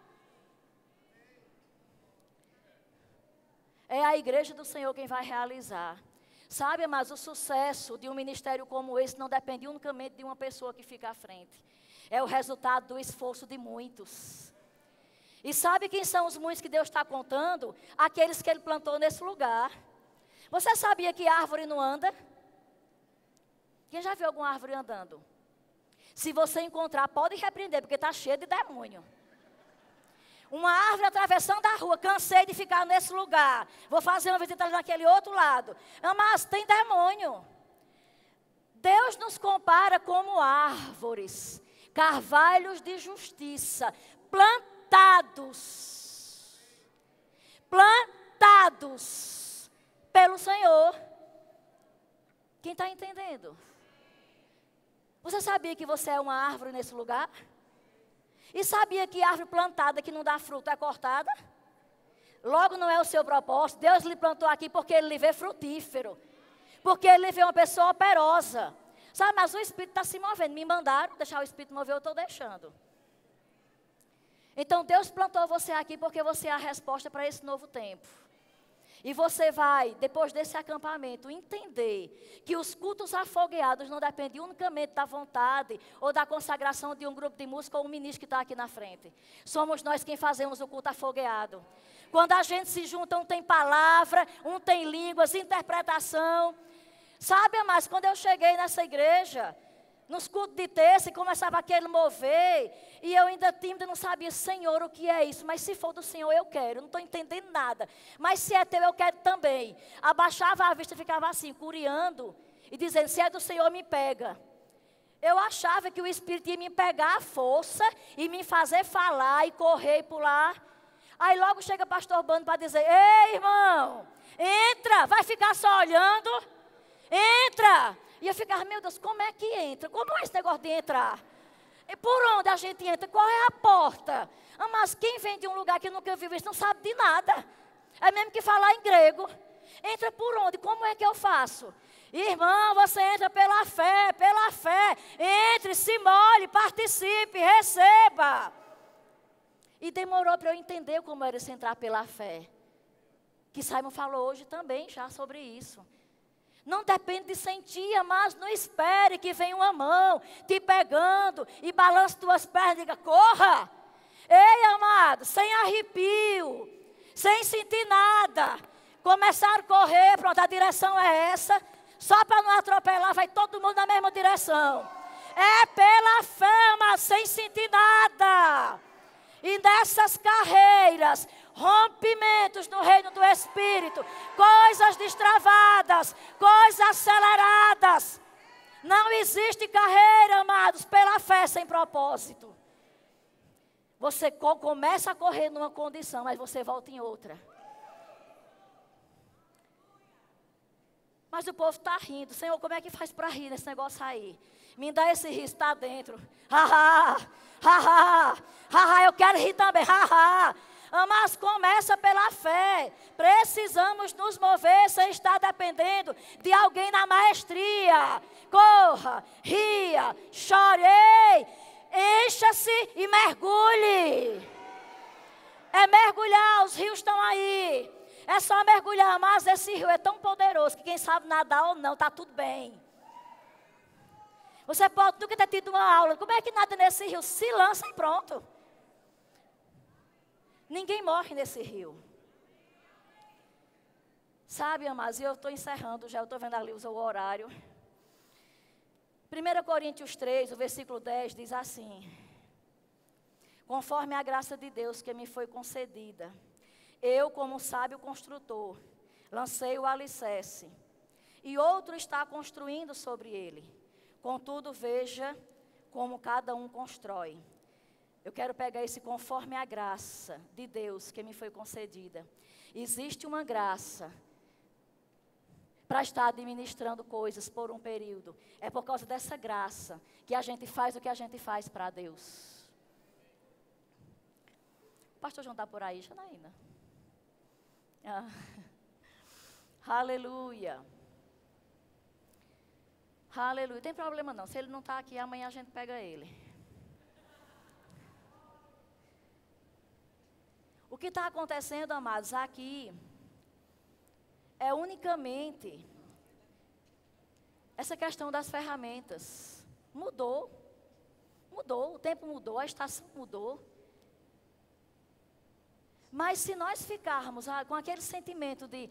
É a igreja do Senhor quem vai realizar. Sabe, mas o sucesso de um ministério como esse não depende unicamente de uma pessoa que fica à frente. É o resultado do esforço de muitos. E sabe quem são os muitos que Deus está contando? Aqueles que Ele plantou nesse lugar. Você sabia que árvore não anda? Quem já viu alguma árvore andando? Se você encontrar, pode repreender, porque está cheio de demônio. Uma árvore atravessando a rua, cansei de ficar nesse lugar. Vou fazer uma visita naquele outro lado. Mas tem demônio. Deus nos compara como árvores, carvalhos de justiça, plantados pelo Senhor. Quem está entendendo? Você sabia que você é uma árvore nesse lugar? E sabia que árvore plantada que não dá fruto é cortada? Logo não é o seu propósito. Deus lhe plantou aqui porque Ele lhe vê frutífero. Porque Ele lhe vê uma pessoa operosa. Sabe, mas o Espírito está se movendo. Me mandaram deixar o Espírito mover, eu estou deixando. Então Deus plantou você aqui porque você é a resposta para esse novo tempo. E você vai, depois desse acampamento, entender que os cultos afogueados não dependem unicamente da vontade ou da consagração de um grupo de música ou um ministro que está aqui na frente. Somos nós quem fazemos o culto afogueado. Quando a gente se junta, um tem palavra, um tem línguas, interpretação. Sabe, mas quando eu cheguei nessa igreja, nos cultos de terça, e começava aquele mover, e eu ainda tímida, não sabia, Senhor, o que é isso? Mas se for do Senhor, eu quero, eu não estou entendendo nada. Mas se é teu, eu quero também. Abaixava a vista e ficava assim, curiando, e dizendo, se é do Senhor, me pega. Eu achava que o Espírito ia me pegar a força, e me fazer falar, e correr, e pular. Aí logo chega o pastor Bando para dizer, ei, irmão, entra, vai ficar só olhando? Entra! E eu ficava, meu Deus, como é que entra? Como é esse negócio de entrar? E por onde a gente entra? Qual é a porta? Mas quem vem de um lugar que nunca viu isso não sabe de nada. É mesmo que falar em grego. Entra por onde? Como é que eu faço? Irmão, você entra pela fé, pela fé. Entre, se molhe, participe, receba. E demorou para eu entender como era esse entrar pela fé. Que Simon falou hoje também já sobre isso. Não depende de sentir, mas não espere que venha uma mão te pegando e balance tuas pernas e diga, corra. Ei, amado, sem arrepio, sem sentir nada. Começar a correr, pronto, a direção é essa. Só para não atropelar, vai todo mundo na mesma direção. É pela fé, mas sem sentir nada. E nessas carreiras, rompimentos no reino do Espírito, coisas destravadas, coisas aceleradas. Não existe carreira, amados, pela fé sem propósito. Você começa a correr numa condição, mas você volta em outra. Mas o povo está rindo. Senhor, como é que faz para rir nesse negócio aí? Me dá esse riso, está dentro. Ha, ha, eu quero rir também. Mas começa pela fé. Precisamos nos mover sem estar dependendo de alguém na maestria. Corra, ria, chorei, encha-se e mergulhe. É mergulhar, os rios estão aí. É só mergulhar, mas esse rio é tão poderoso que quem sabe nadar ou não, está tudo bem. Você pode nunca ter tido uma aula. Como é que nada nesse rio? Se lança e pronto. Ninguém morre nesse rio. Sabe, amados, e eu estou encerrando já, eu estou vendo ali o horário. 1 Coríntios 3, o versículo 10 diz assim: conforme a graça de Deus que me foi concedida, eu, como sábio construtor, lancei o alicerce, e outro está construindo sobre ele. Contudo, veja como cada um constrói. Eu quero pegar esse conforme a graça de Deus que me foi concedida. Existe uma graça para estar administrando coisas por um período. É por causa dessa graça que a gente faz o que a gente faz para Deus. O pastor João está por aí, Janaína? Ah. Aleluia. Aleluia. Não tem problema não. Se ele não está aqui, amanhã a gente pega ele. O que está acontecendo, amados, aqui é unicamente essa questão das ferramentas. Mudou. Mudou. O tempo mudou, a estação mudou. Mas se nós ficarmos com aquele sentimento de,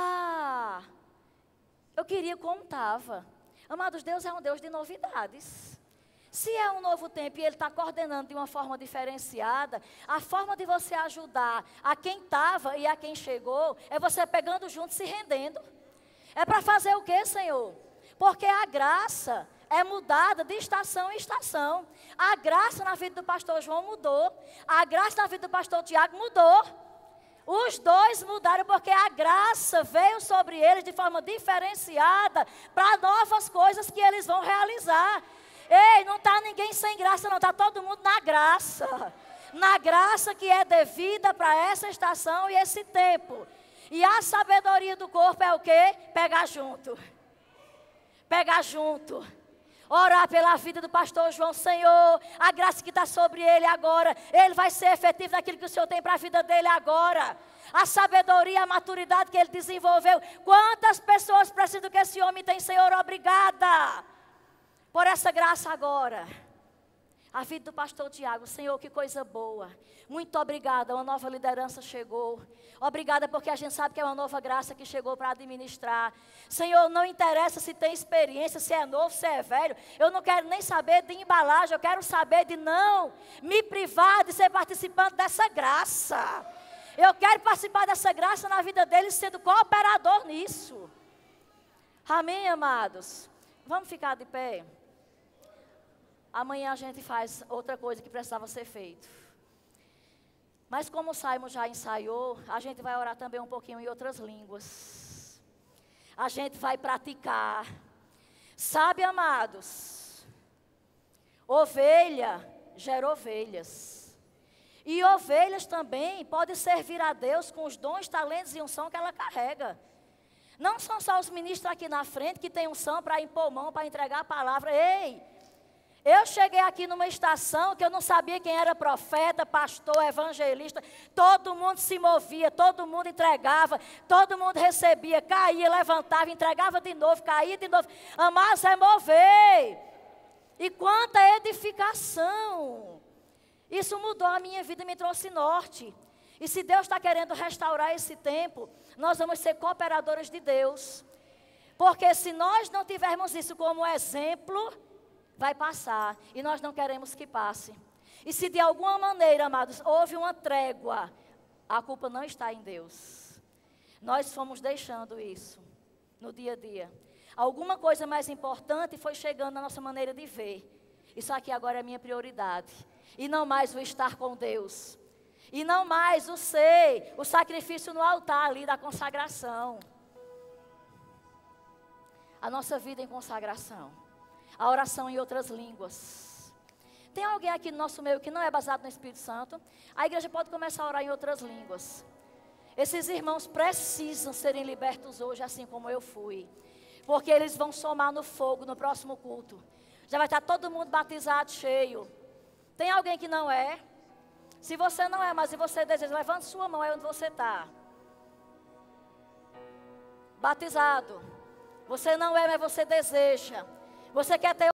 eu queria como estava. Amados, Deus é um Deus de novidades. Se é um novo tempo e Ele está coordenando de uma forma diferenciada, a forma de você ajudar a quem estava e a quem chegou, é você pegando junto e se rendendo. É para fazer o quê, Senhor? Porque a graça é mudada de estação em estação. A graça na vida do pastor João mudou. A graça na vida do pastor Tiago mudou. Os dois mudaram porque a graça veio sobre eles de forma diferenciada para novas coisas que eles vão realizar. Ei, não está ninguém sem graça não, está todo mundo na graça. Na graça que é devida para essa estação e esse tempo. E a sabedoria do corpo é o quê? Pegar junto. Pegar junto. Orar pela vida do pastor João, Senhor, a graça que está sobre ele agora, ele vai ser efetivo naquilo que o Senhor tem para a vida dele agora. A sabedoria, a maturidade que ele desenvolveu. Quantas pessoas precisam que esse homem tem, Senhor? Obrigada por essa graça agora. A vida do pastor Tiago, Senhor, que coisa boa. Muito obrigada, uma nova liderança chegou. Obrigada porque a gente sabe que é uma nova graça que chegou para administrar. Senhor, não interessa se tem experiência, se é novo, se é velho. Eu não quero nem saber de embalagem, eu quero saber de não me privar de ser participante dessa graça. Eu quero participar dessa graça na vida deles, sendo cooperador nisso. Amém, amados? Vamos ficar de pé. Amanhã a gente faz outra coisa que precisava ser feito. Mas como o Simon já ensaiou, a gente vai orar também um pouquinho em outras línguas. A gente vai praticar. Sabe, amados, ovelha gera ovelhas. E ovelhas também podem servir a Deus com os dons, talentos e unção que ela carrega. Não são só os ministros aqui na frente que têm unção para impor mão, para entregar a palavra. Ei! Eu cheguei aqui numa estação que eu não sabia quem era profeta, pastor, evangelista. Todo mundo se movia, todo mundo entregava, todo mundo recebia, caía, levantava, entregava de novo, caía de novo. Amados, é mover. E quanta edificação. Isso mudou a minha vida e me trouxe norte. E se Deus está querendo restaurar esse tempo, nós vamos ser cooperadores de Deus. Porque se nós não tivermos isso como exemplo, vai passar, e nós não queremos que passe. E se de alguma maneira, amados, houve uma trégua, a culpa não está em Deus. Nós fomos deixando isso no dia a dia. Alguma coisa mais importante foi chegando na nossa maneira de ver. Isso aqui agora é minha prioridade. E não mais o estar com Deus. E não mais o sacrifício no altar ali da consagração. A nossa vida em consagração. A oração em outras línguas. Tem alguém aqui no nosso meio que não é baseado no Espírito Santo? A igreja pode começar a orar em outras línguas. Esses irmãos precisam serem libertos hoje, assim como eu fui. Porque eles vão somar no fogo no próximo culto. Já vai estar todo mundo batizado, cheio. Tem alguém que não é? Se você não é, mas se você deseja, levante sua mão aí onde você está. Batizado. Você não é, mas você deseja. Você quer ter